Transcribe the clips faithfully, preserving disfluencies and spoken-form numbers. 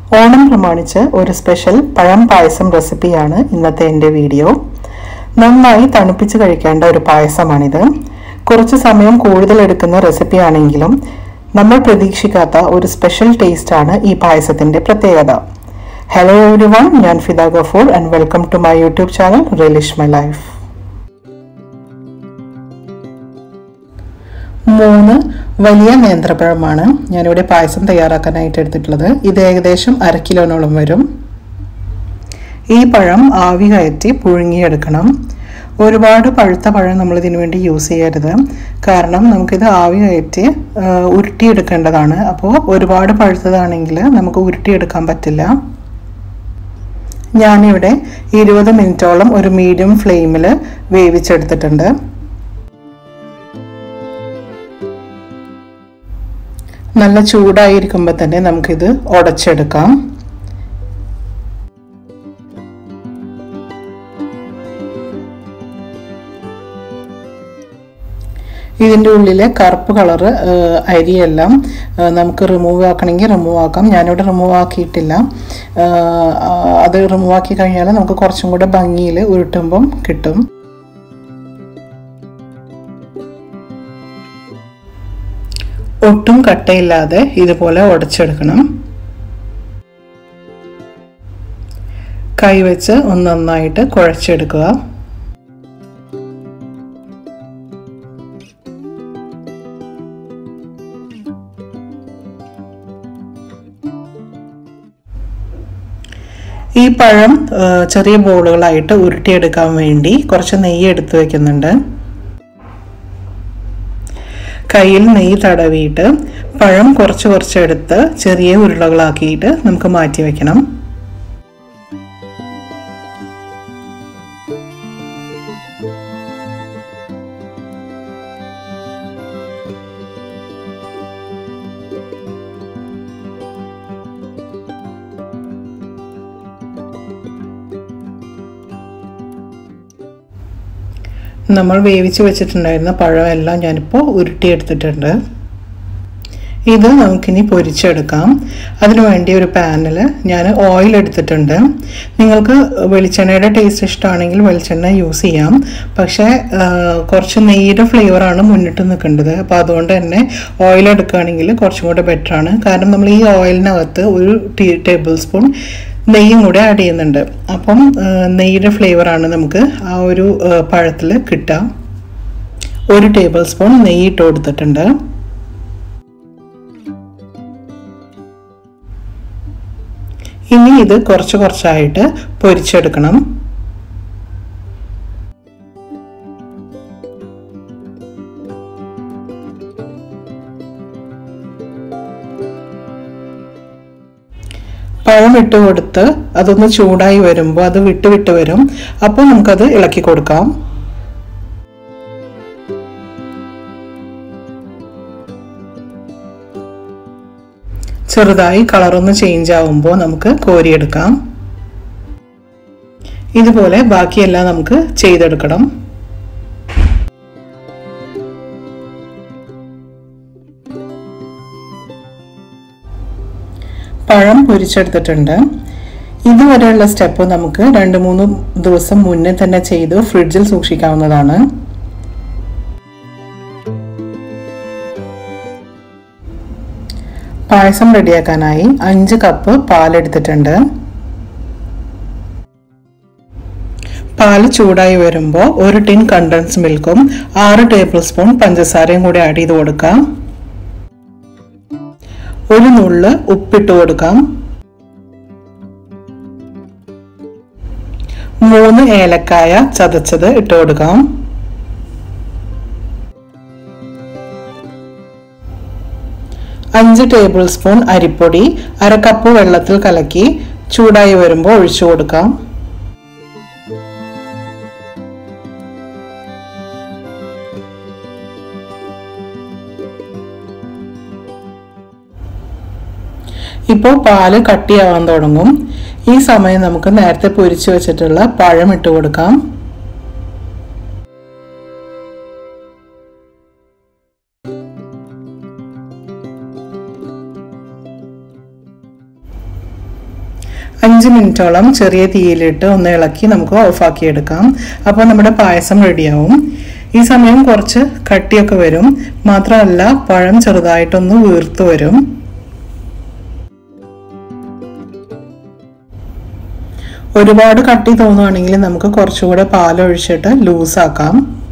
ഓണം പ്രമാണിച്ച് ഒരു സ്പെഷ്യൽ പഴം പായസം റെസിപ്പിയാണ് ഇന്നത്തെ എൻ്റെ വീഡിയോ. നന്നായി തണുപ്പിച്ച് കഴിക്കേണ്ട ഒരു പായസമാണിത്. കുറച്ച് സമയം കൂടുതൽ എടുക്കുന്ന റെസിപ്പിയാണെങ്കിലും നമ്മൾ പ്രതീക്ഷിക്കാത്ത ഒരു സ്പെഷ്യൽ ടേസ്റ്റാണ് ഈ പായസത്തിൻ്റെ പ്രത്യേകത. ഹലോ എവരിവൺ, ഞാൻ Fida Gafoor and welcome to my YouTube channel Relish My Life. മൂന്ന് വലിയ നേന്ത്രപ്പഴമാണ് ഞാനിവിടെ പായസം തയ്യാറാക്കാനായിട്ട് എടുത്തിട്ടുള്ളത്. ഇത് ഏകദേശം അര കിലോനോളം വരും. ഈ പഴം ആവി കയറ്റി പുഴുങ്ങിയെടുക്കണം. ഒരുപാട് പഴുത്ത പഴം നമ്മൾ ഇതിനു വേണ്ടി യൂസ് ചെയ്യരുത്, കാരണം നമുക്കിത് ആവി കയറ്റി ഉരുട്ടിയെടുക്കേണ്ടതാണ്. അപ്പോൾ ഒരുപാട് പഴുത്തതാണെങ്കിൽ നമുക്ക് ഉരുട്ടിയെടുക്കാൻ പറ്റില്ല. ഞാനിവിടെ ഇരുപത് മിനിറ്റോളം ഒരു മീഡിയം ഫ്ലെയിമിൽ വേവിച്ചെടുത്തിട്ടുണ്ട്. നല്ല ചൂടായിരിക്കുമ്പോൾ തന്നെ നമുക്കിത് ഉടച്ചെടുക്കാം. ഇതിൻ്റെ ഉള്ളിലെ കറുപ്പ് കളറ് അരിയെല്ലാം നമുക്ക് റിമൂവ് ആക്കണമെങ്കിൽ റിമൂവ് ആക്കാം. ഞാനിവിടെ റിമൂവ് ആക്കിയിട്ടില്ല. അത് റിമൂവ് ആക്കി കഴിഞ്ഞാൽ നമുക്ക് കുറച്ചും കൂടെ ഭംഗിയിൽ ഉരുട്ടുമ്പം കിട്ടും. ഒട്ടും കട്ടയില്ലാതെ ഇതുപോലെ ഉടച്ചെടുക്കണം. കൈവച്ച് ഒന്ന് നന്നായിട്ട് കുഴച്ചെടുക്കുക. ഈ പഴം ചെറിയ ബോളുകളായിട്ട് ഉരുട്ടിയെടുക്കാൻ വേണ്ടി കുറച്ച് നെയ്യ് എടുത്ത് വയ്ക്കുന്നുണ്ട്. കയ്യിൽ നെയ്യ് തടവിയിട്ട് പഴം കുറച്ച് കുറച്ചെടുത്ത് ചെറിയ ഉരുളകളാക്കിയിട്ട് നമുക്ക് മാറ്റി വയ്ക്കണം. നമ്മൾ വേവിച്ച് വെച്ചിട്ടുണ്ടായിരുന്ന പഴമെല്ലാം ഞാനിപ്പോൾ ഉരുട്ടിയെടുത്തിട്ടുണ്ട്. ഇത് നമുക്കിനി പൊരിച്ചെടുക്കാം. അതിനു വേണ്ടി ഒരു പാനിൽ ഞാൻ ഓയിൽ എടുത്തിട്ടുണ്ട്. നിങ്ങൾക്ക് വെളിച്ചെണ്ണയുടെ ടേസ്റ്റ് ഇഷ്ടമാണെങ്കിൽ വെളിച്ചെണ്ണ യൂസ് ചെയ്യാം. പക്ഷേ കുറച്ച് നെയ്യുടെ ഫ്ലേവറാണ് മുന്നിട്ട് നിൽക്കേണ്ടത്. അപ്പോൾ അതുകൊണ്ട് തന്നെ ഓയിൽ എടുക്കുകയാണെങ്കിൽ കുറച്ചും കൂടെ ബെറ്ററാണ്. കാരണം നമ്മൾ ഈ ഓയിലിനകത്ത് ഒരു ടീ ടേബിൾ സ്പൂൺ നെയ്യും കൂടെ ആഡ് ചെയ്യുന്നുണ്ട്. അപ്പം നെയ്യുടെ ഫ്ലേവറാണ് നമുക്ക് ആ ഒരു പഴത്തിൽ കിട്ടുക. ഒരു ടേബിൾ സ്പൂൺ നെയ്യ് ഇട്ട് കൊടുത്തിട്ടുണ്ട്. ഇനി ഇത് കുറച്ച് കുറച്ചായിട്ട് പൊരിച്ചെടുക്കണം. പഴം ഇട്ട് കൊടുത്ത് അതൊന്ന് ചൂടായി വരുമ്പോൾ അത് വിട്ട് വിട്ട് വരും. അപ്പോൾ നമുക്കത് ഇളക്കി കൊടുക്കാം. ചെറുതായി കളറൊന്ന് ചേഞ്ച് ആവുമ്പോൾ നമുക്ക് കോരിയെടുക്കാം. ഇതുപോലെ ബാക്കിയെല്ലാം നമുക്ക് ചെയ്തെടുക്കണം. പഴം പൊരിച്ചെടുത്തിട്ടുണ്ട്. ഇതുവരെയുള്ള സ്റ്റെപ്പ് നമുക്ക് രണ്ട് മൂന്ന് ദിവസം മുന്നേ തന്നെ ചെയ്ത് ഫ്രിഡ്ജിൽ സൂക്ഷിക്കാവുന്നതാണ്. പായസം റെഡിയാക്കാനായി അഞ്ച് കപ്പ് പാലെടുത്തിട്ടുണ്ട്. പാല് ചൂടായി വരുമ്പോൾ ഒരു ടിൻ കണ്ടൻസ് മിൽക്കും ആറ് ടേബിൾ സ്പൂൺ പഞ്ചസാരയും കൂടി ആഡ് ചെയ്ത് കൊടുക്കാം. ഒരു നുള്ള് ഉപ്പിട്ട് കൊടുക്കാം. മൂന്ന് ഏലക്കായ ചതച്ചത് ഇട്ട് കൊടുക്കാം. അഞ്ച് ടേബിൾ സ്പൂൺ അരിപ്പൊടി അര കപ്പ് വെള്ളത്തിൽ കലക്കി ചൂടായി വരുമ്പോൾ ഒഴിച്ചു കൊടുക്കാം. ഇപ്പോൾ പാല് കട്ടിയാവാൻ തുടങ്ങും. ഈ സമയം നമുക്ക് നേരത്തെ പൊരിച്ചു വെച്ചിട്ടുള്ള പഴം ഇട്ട് കൊടുക്കാം. അഞ്ച് മിനിറ്റോളം ചെറിയ തീയിലിട്ട് ഒന്ന് ഇളക്കി നമുക്ക് ഓഫാക്കി എടുക്കാം. അപ്പോൾ നമ്മുടെ പായസം റെഡിയാവും. ഈ സമയം കുറച്ച് കട്ടിയൊക്കെ വരും, മാത്രമല്ല പഴം ചെറുതായിട്ടൊന്ന് വീർത്തു വരും. ഒരുപാട് കട്ടി തോന്നുകയാണെങ്കിൽ നമുക്ക് കുറച്ചുകൂടെ പാലൊഴിച്ചിട്ട് ലൂസാക്കാം.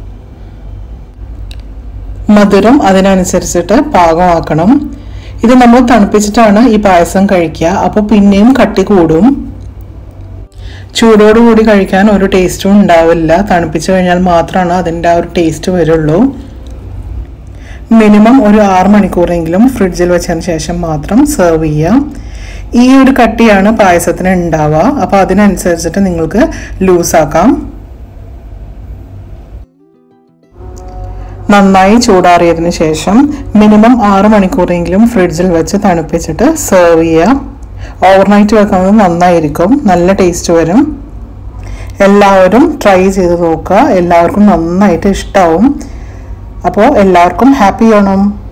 മധുരം അതിനനുസരിച്ചിട്ട് പാകമാക്കണം. ഇത് നമ്മൾ തണുപ്പിച്ചിട്ടാണ് ഈ പായസം കഴിക്കുക, അപ്പോൾ പിന്നെയും കട്ടി കൂടും. ചൂടോടുകൂടി കഴിക്കാൻ ഒരു ടേസ്റ്റും ഉണ്ടാവില്ല. തണുപ്പിച്ചു കഴിഞ്ഞാൽ മാത്രമാണ് അതിൻ്റെ ആ ഒരു ടേസ്റ്റ് വരുള്ളൂ. മിനിമം ഒരു ആറ് മണിക്കൂറെങ്കിലും ഫ്രിഡ്ജിൽ വെച്ചതിന് ശേഷം മാത്രം സെർവ് ചെയ്യാം. ഈ ഒരു കട്ടിയാണ് പായസത്തിന് ഉണ്ടാവുക, അപ്പോൾ അതിനനുസരിച്ചിട്ട് നിങ്ങൾക്ക് ലൂസാക്കാം. നന്നായി ചൂടാറിയതിന് ശേഷം മിനിമം ആറ് മണിക്കൂറെങ്കിലും ഫ്രിഡ്ജിൽ വെച്ച് തണുപ്പിച്ചിട്ട് സെർവ് ചെയ്യുക. ഓവർനൈറ്റ് വെക്കുന്നത് നന്നായിരിക്കും, നല്ല ടേസ്റ്റ് വരും. എല്ലാവരും ട്രൈ ചെയ്ത് നോക്കുക, എല്ലാവർക്കും നന്നായിട്ട് ഇഷ്ടമാവും. അപ്പോൾ എല്ലാവർക്കും ഹാപ്പി ഓണം.